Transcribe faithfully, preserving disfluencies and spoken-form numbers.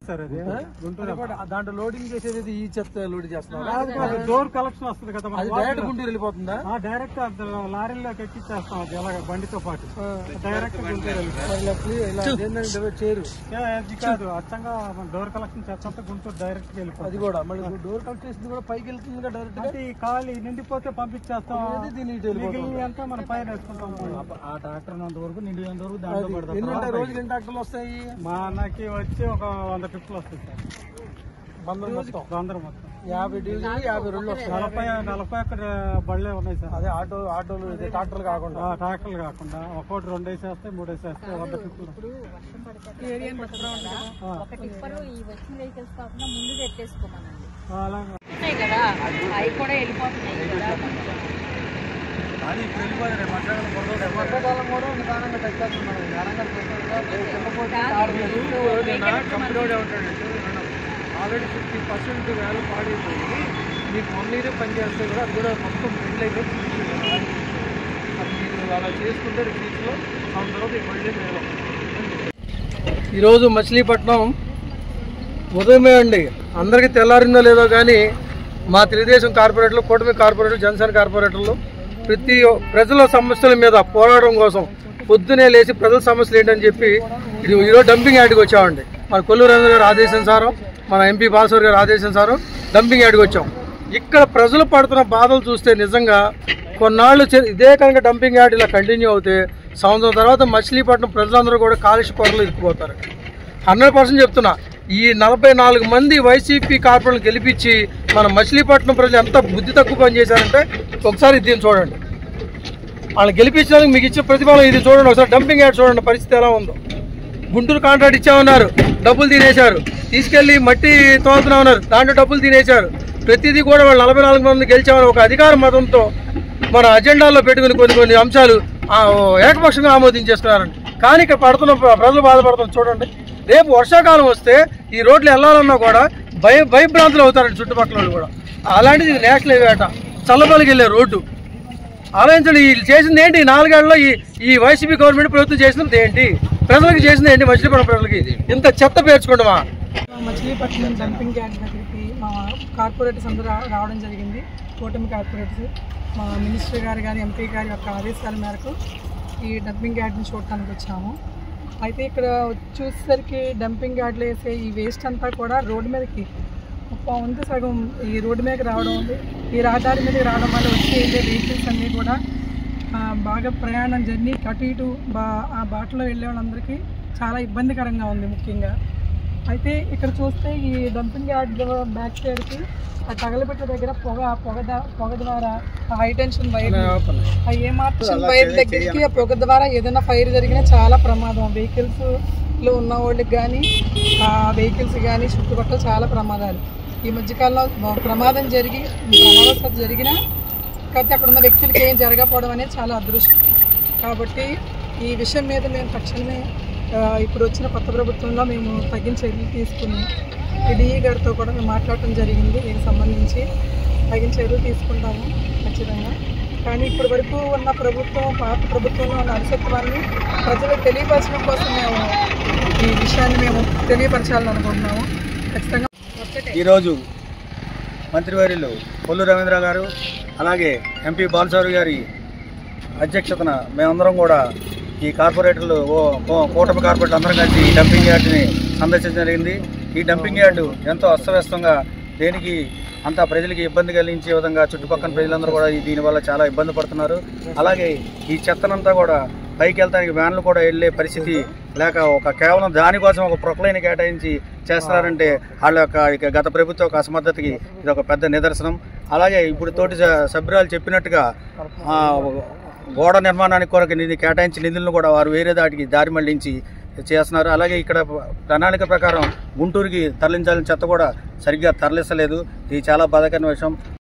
Sir అది గుంటూరు దాంట్లో loading చేసేది ఈ చెత్త లోడ్ చేస్తున్నారు. డోర్ కలెక్షన్ వస్తుంది కదా, డైరెక్ట్ గుంటూరు వెళ్ళిపోతుందా? డైరెక్ట్ లారీలోకి ఎక్కిచ్చేస్తాం అది అలాగే బండితో పాటు డైరెక్ట్ గుంటూరు చేరు కాదు. అచ్చంగా డోర్ కలెక్షన్ చేస్తా గుంటూరు డైరెక్ట్ వెళ్ళిపోతుంది. అది కూడా మళ్ళీ డోర్ కలెక్ట్ చేసింది కూడా పైకి వెళ్తుంది డైరెక్ట్. అంటే ఖాళీ నిండిపోతే పంపించేస్తాం, అంతా మనం పైన వేసుకుంటాం. ఆ ట్రాక్టర్ ఉన్నంత వరకు నిండినంత వరకు దాంట్లో పడతాం. రోజుకి ఎన్ని ట్రాక్టర్లు వస్తాయి? మనకి వచ్చి ఒక వంద ట్రిప్లు వస్తాయి సార్. బందర్ మొత్తం బందర్ మొత్తం యాభై డివిజన్ యాభై రెండు వస్తాయి. నలభై నలభై అక్కడ బళ్ళే ఉన్నాయి సార్. అదే ఆటో ఆటోలు ట్రాక్టర్లు కాకుండా ట్రాక్టర్లు కాకుండా ఒక్కోటి రెండు వేసేస్తాయి మూడు వేసేస్తాయి వంద ట్రిప్లు. కానీ ఇప్పుడు వెళ్ళిపోయారు. వర్షాకాలం కూడా నిదానంగా తగ్గేస్తున్నాం. కంపెనీ ఉంటాడు ఆల్రెడీ ఫిఫ్టీ పర్సెంట్ వేల పాడైపోయి మీకు వన్ ఇయర్ పని చేస్తే కూడా అది కూడా మొత్తం బిల్డ్ అయిపోయి అది మీరు అలా చేసుకుంటే రిసీట్స్లో ఆ తర్వాత మళ్ళీ మేము ఈరోజు మచిలీపట్నం ఉదయమే అండి. అందరికీ తెల్లారిందో లేదో కానీ మా తెలుగుదేశం కార్పొరేటర్లు, కూటమి కార్పొరేటర్లు, జనసేన కార్పొరేటర్లు ప్రతి ప్రజల సమస్యల మీద పోరాటం కోసం పొద్దునే లేచి ప్రజల సమస్యలు ఏంటని చెప్పి ఇది ఈరోజు డంపింగ్ యార్డ్కి వచ్చామండి. మన కొల్లూరు రవీంద్ర గారు ఆదేశానుసారం, మన ఎంపీ బాలసౌరి గారు ఆదేశానుసారం డంపింగ్ యార్డ్కి వచ్చాం. ఇక్కడ ప్రజలు పడుతున్న బాధలు చూస్తే నిజంగా కొన్నాళ్ళు ఇదే కనుక డంపింగ్ యార్డ్ ఇలా కంటిన్యూ అవుతే సంవత్సరం తర్వాత మచిలీపట్నం ప్రజలందరూ కూడా కాలుష్య కొరలు ఇరుక్కుపోతారు. హండ్రెడ్ పర్సెంట్ చెప్తున్నా. ఈ నలభై నాలుగు మంది వైసీపీ కార్పొరేట్లు గెలిపించి మన మచిలీపట్నం ప్రజలు ఎంత బుద్ధి తక్కువ పని చేశారంటే ఒకసారి దీన్ని చూడండి. వాళ్ళు గెలిపించడానికి మీకు ఇచ్చే ప్రతిఫలం ఇది చూడండి. ఒకసారి డంపింగ్ యార్డ్ చూడండి పరిస్థితి ఎలా ఉందో. గుంటూరు కాంట్రాక్ట్ ఇచ్చామన్నారు, డబ్బులు తినేశారు. తీసుకెళ్లి మట్టి తోలుతున్నామన్నారు, దాంట్లో డబ్బులు తినేశారు. ప్రతిదీ కూడా వాళ్ళు నలభై నాలుగు మంది గెలిచామని ఒక అధికార మతంతో మన అజెండాలో పెట్టుకుని కొన్ని కొన్ని అంశాలు ఏకపక్షంగా ఆమోదించేస్తున్నారండి. కానీ ఇక్కడ పడుతున్న ప్రజలు బాధపడుతున్నారు చూడండి. రేపు వర్షాకాలం వస్తే ఈ రోడ్లు వెళ్ళాలన్నా కూడా భయ భయభ్రాంతులు అవుతారండి చుట్టుపక్కల వాళ్ళు కూడా. అలాంటిది ఇది నేషనల్ హైవే అట, చల్లపల్లికి వెళ్ళే రోడ్డు. ఆలోచించండి, వీళ్ళు చేసింది ఏంటి? నాలుగేళ్లలో ఈ ఈ వైసీపీ గవర్నమెంట్ ప్రభుత్వం చేసినది ఏంటి? ప్రజలకు చేసింది ఏంటి? మచిలీపట్నం ప్రజలకి ఇంత చెత్త పేర్చుకోండమా. మచిలీపట్నం డంపింగ్ యార్డ్ దగ్గరికి మా కార్పొరేటర్స్ అందరూ రావడం జరిగింది. కూటమి కార్పొరేటర్స్ మా మినిస్టర్ గారు కానీ ఎంపీ గారి యొక్క ఆదేశాల మేరకు ఈ డంపింగ్ యార్డ్ని చూడటానికి వచ్చాము. అయితే ఇక్కడ చూసేసరికి డంపింగ్ యార్డ్లో వేసే ఈ వేస్ట్ అంతా కూడా రోడ్డు మీదకి ఉంది, సగం ఈ రోడ్డు మీదకి రావడం ఉంది. ఈ రహదారి మీదకి రావడం వల్ల వచ్చే వెహికల్స్ అన్నీ కూడా బాగా ప్రయాణం జర్నీ అటు ఇటు బా ఆ బాటలో వెళ్ళే వాళ్ళందరికీ చాలా ఇబ్బందికరంగా ఉంది ముఖ్యంగా. అయితే ఇక్కడ చూస్తే ఈ డంపింగ్ యార్డ్ బ్యాక్ సైడ్కి ఆ తగలబెట్ట దగ్గర పొగ పొగ పొగ ద్వారా హై టెన్షన్ వైర్ ఆ ఏమార్షన్ వైర్ దగ్గరికి ఆ పొగ ద్వారా ఏదైనా ఫైర్ జరిగినా చాలా ప్రమాదం. వెహికల్స్లో ఉన్న వాళ్ళకి కానీ ఆ వెహికల్స్ కానీ చుట్టుపక్కల చాలా ప్రమాదాలు. ఈ మధ్యకాలంలో ప్రమాదం జరిగి ప్రమాదవశాత్తు జరిగినా కాబట్టి అక్కడ ఉన్న వ్యక్తులకి ఏం జరగకపోవడం అనేది చాలా అదృష్టం. కాబట్టి ఈ విషయం మీద మేము తక్షణమే ఇప్పుడు వచ్చిన కొత్త ప్రభుత్వంలో మేము తగిన చర్యలు తీసుకుని డిఈ గారితో కూడా మేము మాట్లాడటం జరిగింది. దీనికి సంబంధించి తగిన చర్యలు తీసుకుంటాము ఖచ్చితంగా. కానీ ఇప్పటి వరకు ఉన్న ప్రభుత్వం, పాత ప్రభుత్వంలో ఉన్న అలసత్వాన్ని ప్రజలకు తెలియపరచడం కోసం మేము ఈ విషయాన్ని మేము తెలియపరచాలని అనుకుంటున్నాము. ఖచ్చితంగా ఈరోజు మంత్రివర్యులు కొల్లూరు రవీంద్ర గారు అలాగే ఎంపీ బాలసౌరి గారి అధ్యక్షతన మేమందరం కూడా ఈ కార్పొరేటర్లు కూటమి కార్పొరేటర్లు అందరం కలిసి ఈ డంపింగ్ యార్డ్ని సందర్శించడం జరిగింది. ఈ డంపింగ్ యార్డు ఎంతో అస్తవ్యస్తంగా దేనికి అంతా ప్రజలకి ఇబ్బంది కలిగించే విధంగా చుట్టుపక్కల ప్రజలందరూ కూడా దీనివల్ల చాలా ఇబ్బంది పడుతున్నారు. అలాగే ఈ చెత్తనంతా కూడా పైకి వెళ్తానికి వ్యాన్లు కూడా వెళ్ళే పరిస్థితి లేక ఒక కేవలం దానికోసం ఒక ప్రొక్లైన్ కేటాయించి చేస్తున్నారంటే వాళ్ళ యొక్క గత ప్రభుత్వ యొక్క అసమర్థతకి ఇది ఒక పెద్ద నిదర్శనం. అలాగే ఇప్పుడు తోటి సభ్యురాలు చెప్పినట్టుగా గోడ నిర్మాణానికి కొరకు నిధి కేటాయించి నిధులను కూడా వారు వేరే దాటికి దారి మళ్లించి చేస్తున్నారు. అలాగే ఇక్కడ ప్రణాళిక ప్రకారం గుంటూరుకి తరలించాలని చెత్త కూడా సరిగ్గా తరలిస్తలేదు. ఇది చాలా బాధాకరమైన విషయం.